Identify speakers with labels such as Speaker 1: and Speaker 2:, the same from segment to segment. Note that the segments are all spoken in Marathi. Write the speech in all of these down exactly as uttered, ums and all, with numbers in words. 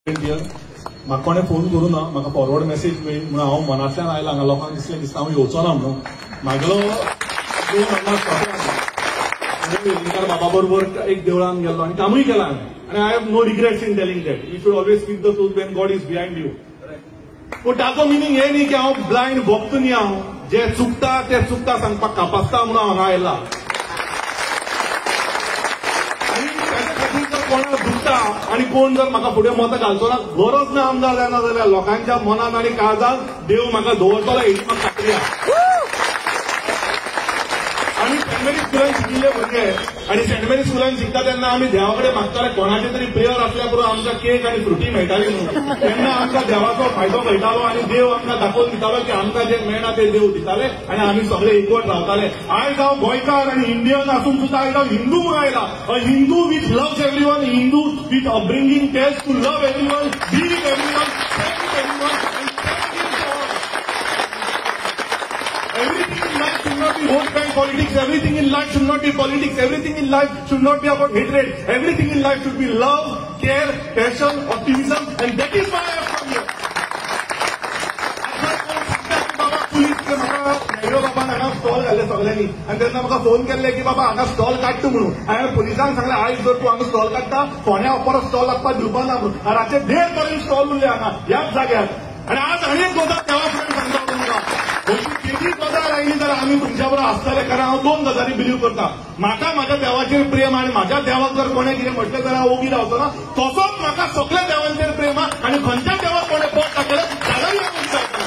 Speaker 1: म्हाका कोणें फोन करूं ना, म्हाका फॉरवर्ड मेसेज मेळ्ळी म्हणून हांव मनांतल्यान आयलां हांगा. लोकांक दिसलें दिसता हांव येवचो ना म्हणून. म्हागेलो वेलिंगकार बाबा बरोबर एक देवळान गेल्लो आनी कामूय केलां हांवें. आनी I have no regrets in telling that you should always speak the truth when God is behind you. पूण ताचो मिनींग हे न्ही की हांव ब्लायंड भक्त न्ही. हांव जे चुकता ते चुकता सांगपाक कापासता म्हणून हांव हांगा आयला. कोणाक दुखता आनी कोण जर म्हाका फुडें मतां घालचो ना, गरज ना आमदार जायना जाल्यार लोकांच्या मनात आनी काळजांत देव म्हाका दवरतलो हेची म्हाका खात्री आसा. आमी सेंट मेरी स्कुलान शिकिल्ले भुरगे आनी सेंट मेरी स्कुलान शिकता तेन्ना आमी देवा कडेन मागताले कोणाचे तरी प्रेयर आसल्या पुरो आमकां केक आनी फ्रुटी मेळटाली म्हणून. तेन्ना आमकां देवाचो फायदो मेळटालो आनी देव आमकां दाखोवन दितालो की आमकां जे मेळना ते देव दिताले आनी आमी सगळे एकवट रावताले. आयज हांव गोंयकार आनी इंडियन आसून सुद्दां आयज हांव हिंदू म्हणून आयला. A Hindu which loves everyone, Hindu which upbringing tells to love everyone, be with everyone, cherish everyone. Everything in life should not be vote bank politics. Everything in life should not be politics. Everything in life should not be about hatred. Everything in life should be love, care, passion, optimism, and that is why I have come here. बाबा पुलीस के म्हाका मेळ्ळो बाबा हांगा स्टॉल घाल्ले सगळ्यांनी आनी तेन्ना म्हाका फोन केल्ले की बाबा हांगा स्टॉल काड तूं म्हणून. हांवें पुलिसांक सांगलें आयज जर तूं हांगा स्टॉल काडटा फोंड्या परत स्टॉल लागपाक दिवपा ना म्हणून. रातचे देड पर्यंत स्टॉल उरले हांगा ह्याच जाग्यार. आनी आज आनी एक गजाल देवा फुडें सांगता तुमकां. केदी गजाल आयली जाल्यार आमी तुमच्या बरोबर आसतले. कारण हांव दोन गजाली बिलीव करता. म्हाका म्हाज्या देवाचेर प्रेम आनी म्हाज्या देवाक जर कोणें कितें म्हटलें जाल्यार हांव ओगी रावचो ना. तसोच म्हाका सगळ्या देवांचेर प्रेम आहा आनी खंयच्या देवाक कोणें पोट दाखयलें जाल्यारूय हांव विचारता.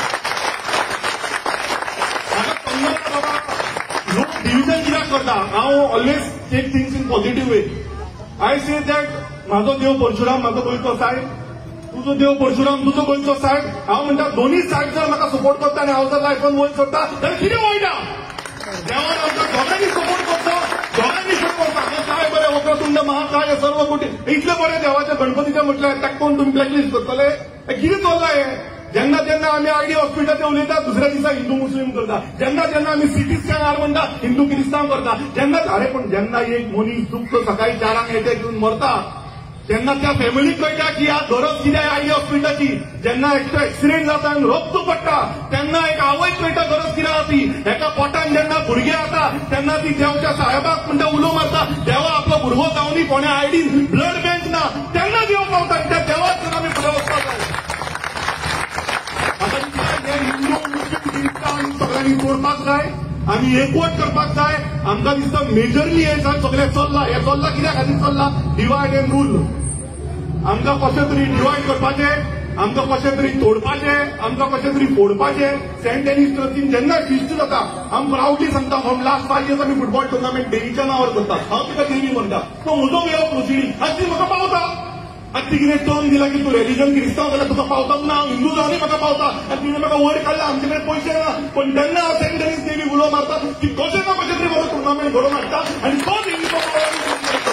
Speaker 1: म्हाका समजना बाबा लोक डिविजन कित्याक करता. हांव always take things in positive way. I say that म्हाजो देव परशुराम म्हाजो गोंयचो सायब, तुजो देव परशुराम तुजो गोंयचो सायब. हांव म्हणटा दोनूय सायड जर म्हाका सपोर्ट करता आनी हांव जर लायफान वयर सरता जाल्यार कितें वायट आहा. देवान आमकां दोगांनी सपोर्ट करता, दोगांनी सपोर्ट करता. हांगा काय बरें वक्रतुंड महाकाय सर्व कोटी इतले बरें देवाचे गणपतीचे म्हटल्यार ताका कोण तुमी ब्लॅकलिस्ट करतले. कितें चल्लां हें. जेन्ना जेन्ना आमी आयडी हॉस्पिटलाचेर उलयता दुसऱ्या दिसा हिंदू मुस्लीम करता. जेन्ना जेन्ना आमी सिटी स्कॅन हाड म्हणटा हिंदू क्रिस्तांव करता. जेन्ना अरे पूण जेन्ना एक मनीस दुख्ख सकाळी चारांक येते घेवन मरता तेन्ना त्या फॅमिलीक कळटा की ह्या गरज कितें आयडी हॉस्पिटलाची. जेन्ना एकटो एक्सिडेंट जाता आनी रक्त पडटा तेन्ना एक आवयक कळटा गरज कितें आहा ती. एका पोटान जेन्ना भुरगें जाता तेन्ना ती देवच्या साहेबाक म्हणटा उलो मारता देवा आपलो भुरगो जावनी कोण्या आयडीन ब्लड बँक ना. तेन्ना देव पावता आनी त्या देवाक जर आमी फुडें वचपाक जाय. म्हाका दिसता हे हिंदू मुस्लीम क्रिस्तांव आमी सगळ्यांनी तोडपाक जाय आमी एकवट करपाक जाय. आमकां दिसता मेजरली हे सगळें चल्लां. हे चल्लां कित्या खातीर चल्लां. Divide and rule. आमकां कशें तरी डिवायड करपाचें, आमकां कशें तरी तोडपाचें, आमकां कशें तरी फोडपाचें. सेंट डेनिस चर्चीन जेन्ना फिस्ट जाता हांव प्राउडली सांगता फ्रॉम लास्ट फायव्ह इयर्स आमी फुटबॉल टुर्नामेंट देवीच्या नांवार करता. हांव तिका देवी म्हणटा. तो म्हजो वे ऑफ प्रोसिडींग आनी ती म्हाका पावता. आनी ती कितें टर्न दिला की तूं रिलीजन क्रिस्तांव जाल्यार तुका पावता ना. हांव हिंदू जावनय म्हाका पावता. आनी तिणें म्हाका वयर काडला आमचे कडेन पयशे ना. पण तेन्ना हांव सेंट डेनिस देवी उलो मारता की कशें ना कशें तरी बरो टुर्नामेंट घडोवन हाडटा आनी तो देवीचो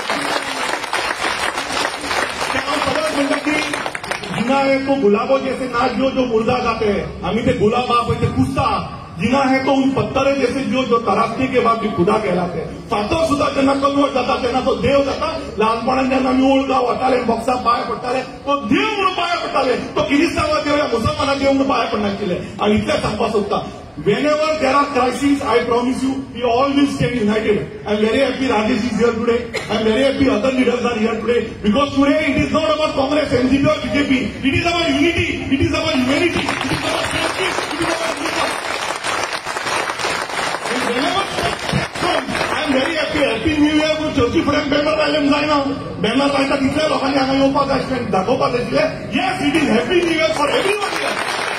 Speaker 1: म्हणटा की जिना है तो गुलाबों जैसे नाच जो जो मुर्दा जाते हैं. आम्ही ते गुलाब आप ते कुस्ता. जिना है तो उन पत्थरे जैसे जो जो तरापने के बाद भी खुदा कहलाते हैं. फातर सुद्धा जेन्ना कन्वर्ट जाता तेन्ना तो देव जाता. ल्हानपणांत जेन्ना आमी ओळगांव वताले बॉक्साक पांय पडटाले तो देव म्हणून पांय पडटाले. तो किरिस्तांवा देव या मुसलमाना देव म्हणून पांय पडनाशिल्ले. हांव इतलेंच सांगपाक सोदता. Whenever there are crises, I promise you, we all will stay united. I'm very happy Rajesh is here today. I'm very happy other leaders are here today. Because today it is not about Congress, N C P or B J P. It is about unity. It is about humanity. It is about safety. It is about freedom. And whenever I'm very happy. Happy New Year to चर्ची फुडें बॅनर लायलें जायना. बॅनर लायता तितल्या लोकांनी हांगा येवपाक जाय आशिल्लें दाखोवपाक जाय आशिल्लें. Yes, it is Happy New Year for everyone here.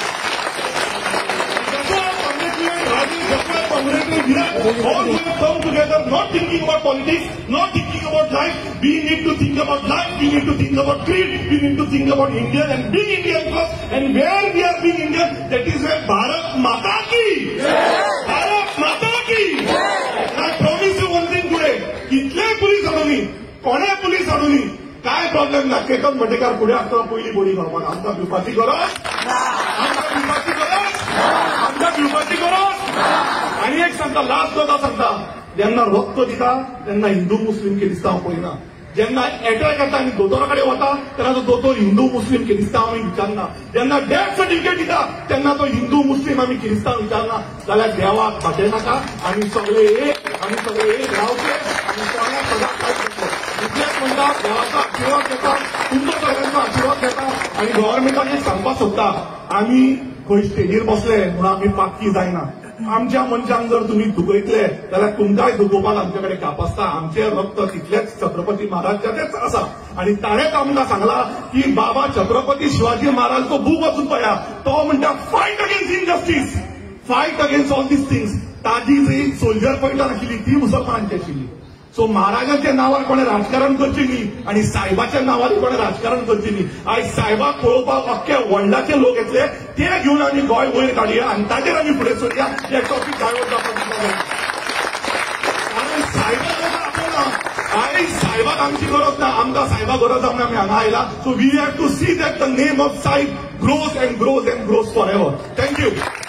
Speaker 1: All we have come together, not thinking about politics, not thinking about life. We need to think about life. We need to think about creed. We need to think about India and being Indian first. And where we are being Indian, that is where Bharat Mata ki. Bharat Mata ki. And I promise you one thing today. इतले पुलीस हाडूनी, कोणे पुलीस हाडूनी, काय प्रॉब्लेम ना. केतन भटेकार फुडें आसतना पयली बोडी खावपाक आमकां पिवपाची गरज, आमकां पिवपाची गरज, आमकां पिवपाची गरज. आनी एक सांगता लास्ट गजाल सांगता. जेन्ना रक्त दिता तेन्ना हिंदू मुस्लीम क्रिस्तांव पळयना. जेन्ना अटॅक येता आनी दोतोरा कडेन वता तेन्ना तो दोतोर हिंदू मुस्लीम किरिस्तांव आमी विचारना, जेन्ना डेथ सर्टिफिकेट दिता तेन्ना तो हिंदू मुस्लीम आमी किरिस्तांव विचारना. जाल्यार देवाक फाटें नाका, आमी सगळे एक, आमी सगळे एक रावचे आनी कोणाक सदांच काय करतलो. इतलेंच म्हणटा, देवाचो आशिर्वाद घेता, तुमचो सगळ्यांचो आशिर्वाद घेता आनी गव्हर्नमेंटाक एक सांगपाक सोदता, आमी खंय स्टेजीर बसले म्हणून आमी पाक्की जायना. आमच्या मनशांक जर तुम्ही दुखयतले जाल्यार तुमकांय दुखोवपाक आमचे कडेन काप आसता. आमचे रक्त तितलेच छत्रपती महाराजाचेच आसा आनी ताणेच आमकां सांगला की बाबा छत्रपती शिवाजी महाराजचो बूक वाचून पळया. तो म्हणटा fight against injustice, fight against all these things. ताजी जी सोल्जर पॉयंटार आशिल्ली ती मुसलमानांची आशिल्ली. सो महाराजांच्या नांवार कोणें राजकारण करचें न्ही आनी सायबाच्या नांवार कोणें राजकारण करचें न्ही. आयज सायबाक पळोवपाक अख्खे वर्ल्डाचे लोक येतले, ते घेवन आमी गोंय वयर काडया आनी ताचेर आमी फुडें सरूया. हे टॉपीक डायवर्ट जावपाक कारण सायबाक आपणा आयज सायबाक आमची गरज ना, आमकां सायबाक गरज आसा म्हणून आमी हांगा आयला. So we have to see that the name of सायब grows and grows and grows for ever. Thank you.